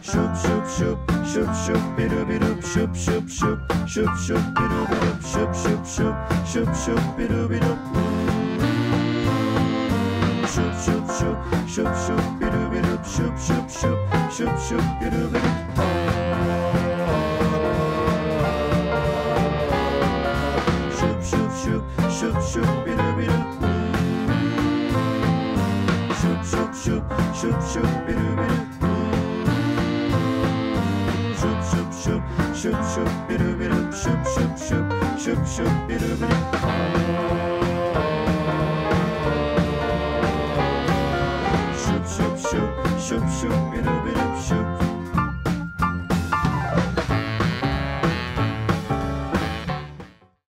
Shoop shoop shoop shoop shoop bidoop bidoop shoop shoop shoop shoop shoop bidoop bidoop shoop shoop shoop shoop shoop bidoop bidoop shoop shoop shoop shoop shoop bidoop bidoop shoop shoop shoop shoop shoop bidoop bidoop shoop shoop shoop shoop shoop bidoop bidoop shoop shoop shoop shoop shoop bidoop bidoop shoop shoop shoop shoop shoop bidoop bidoop shoop shoop shoop shoop shoop bidoop bidoop shoop shoop shoop shoop shoop bidoop